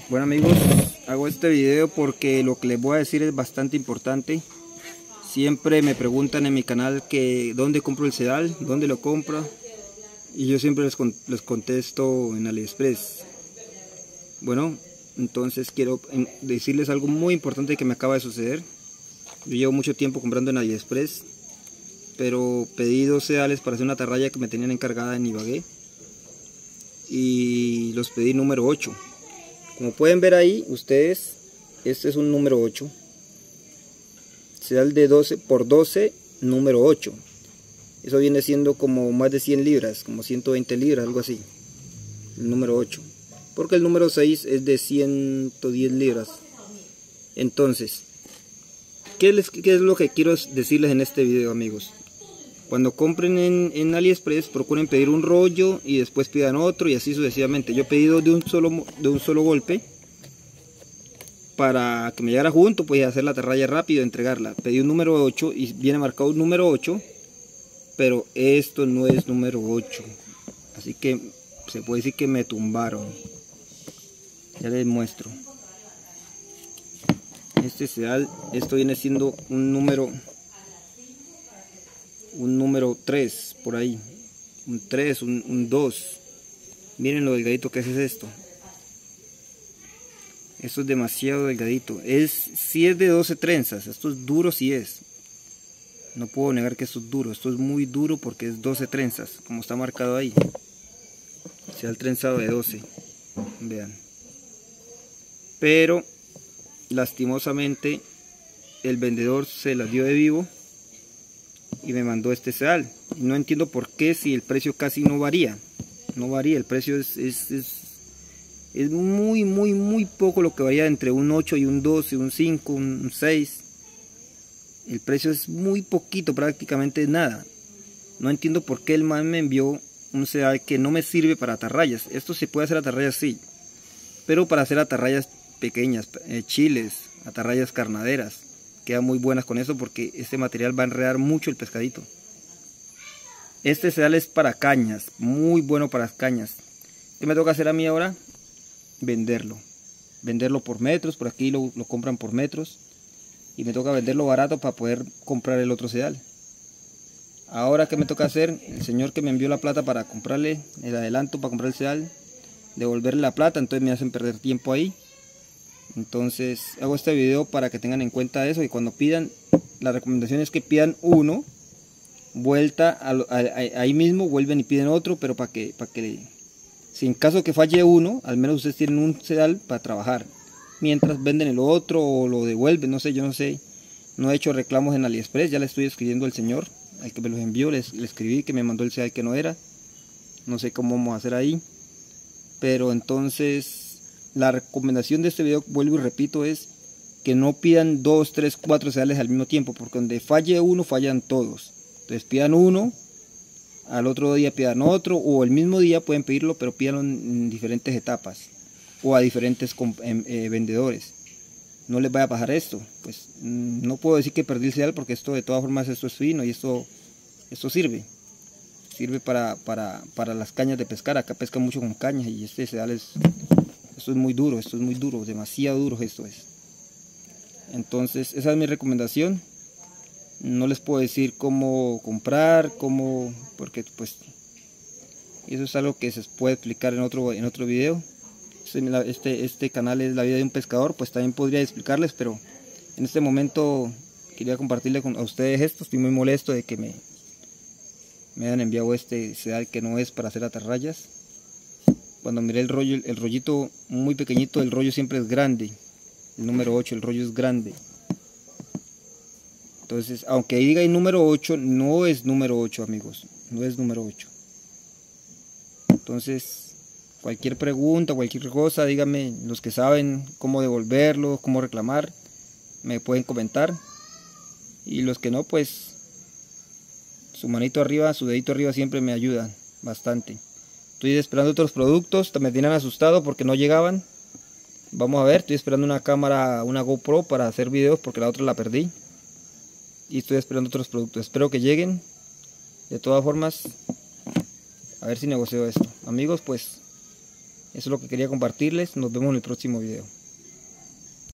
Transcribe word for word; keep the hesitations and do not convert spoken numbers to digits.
Bueno amigos, hago este video porque lo que les voy a decir es bastante importante. Siempre me preguntan en mi canal que dónde compro el sedal, dónde lo compro, y yo siempre les, con, les contesto en AliExpress. Bueno, entonces quiero decirles algo muy importante que me acaba de suceder. Yo llevo mucho tiempo comprando en AliExpress, pero pedí dos sedales para hacer una atarraya que me tenían encargada en Ibagué, y los pedí número ocho. Como pueden ver ahí ustedes, este es un número ocho, sedal de doce por doce número ocho. Eso viene siendo como más de cien libras, como ciento veinte libras, algo así, el número ocho, porque el número seis es de ciento diez libras. Entonces, ¿qué, les, qué es lo que quiero decirles en este video, amigos? Cuando compren en, en AliExpress, procuren pedir un rollo y después pidan otro, y así sucesivamente. Yo he pedido de un solo, de un solo golpe para que me llegara junto, pues hacer la atarraya rápido y entregarla. Pedí un número ocho y viene marcado un número ocho, pero esto no es número ocho. Así que se puede decir que me tumbaron. Ya les muestro. Este sedal, esto viene siendo un número... un número tres por ahí, un tres, un, un dos. Miren lo delgadito que es esto. Esto es demasiado delgadito. Es, si es de doce trenzas, esto es duro, si es. No puedo negar que esto es duro, esto es muy duro porque es doce trenzas, como está marcado ahí. Sea el trenzado de doce, vean. Pero lastimosamente el vendedor se las dio de vivo y me mandó este sedal. No entiendo por qué, si el precio casi no varía. No varía, el precio es, es, es, es muy, muy, muy poco lo que varía entre un ocho y un doce, un cinco, un seis. El precio es muy poquito, prácticamente nada. No entiendo por qué el man me envió un sedal que no me sirve para atarrayas. Esto se puede hacer atarrayas, sí, pero para hacer atarrayas pequeñas, eh, chiles, atarrayas carnaderas, quedan muy buenas con eso porque este material va a enredar mucho el pescadito. Este sedal es para cañas, muy bueno para cañas. ¿Qué me toca hacer a mí ahora? Venderlo. Venderlo por metros, por aquí lo, lo compran por metros. Y me toca venderlo barato para poder comprar el otro sedal. Ahora, ¿qué me toca hacer? El señor que me envió la plata para comprarle el adelanto para comprar el sedal, devolverle la plata, entonces me hacen perder tiempo ahí. Entonces hago este video para que tengan en cuenta eso, y cuando pidan, la recomendación es que pidan uno, vuelta a, a, a, ahí mismo vuelven y piden otro, pero para que, para que si en caso que falle uno, al menos ustedes tienen un sedal para trabajar, mientras venden el otro o lo devuelven. No sé, yo no sé, no he hecho reclamos en AliExpress, ya le estoy escribiendo al señor, al que me los envió, le, le escribí que me mandó el sedal que no era, no sé cómo vamos a hacer ahí, pero entonces... la recomendación de este video, vuelvo y repito, es que no pidan dos, tres, cuatro sedales al mismo tiempo, porque donde falle uno, fallan todos. Entonces pidan uno, al otro día pidan otro, o el mismo día pueden pedirlo, pero pídanlo en diferentes etapas, o a diferentes eh, vendedores. No les vaya a pasar esto. Pues no puedo decir que perdí el sedal, porque esto de todas formas esto es fino, y esto, esto sirve. Sirve para, para, para las cañas de pescar. Acá pescan mucho con cañas, y este sedal es... esto es muy duro, esto es muy duro, demasiado duro esto es. Entonces esa es mi recomendación. No les puedo decir cómo comprar, cómo, porque pues eso es algo que se puede explicar en otro, en otro video. Este, este canal es la vida de un pescador, pues también podría explicarles, pero en este momento quería compartirle con a ustedes esto. Estoy muy molesto de que me, me hayan enviado este sedal que no es para hacer atarrayas. Cuando miré el rollo, el rollito muy pequeñito, el rollo siempre es grande. El número ocho, el rollo es grande. Entonces, aunque ahí diga el número ocho, no es número ocho, amigos. No es número ocho. Entonces, cualquier pregunta, cualquier cosa, díganme, los que saben cómo devolverlo, cómo reclamar, me pueden comentar. Y los que no, pues, su manito arriba, su dedito arriba siempre me ayuda bastante. Estoy esperando otros productos, me tienen asustado porque no llegaban. Vamos a ver, estoy esperando una cámara, una GoPro para hacer videos porque la otra la perdí. Y estoy esperando otros productos, espero que lleguen. De todas formas, a ver si negocio esto. Amigos, pues Eso es lo que quería compartirles. Nos vemos en el próximo video.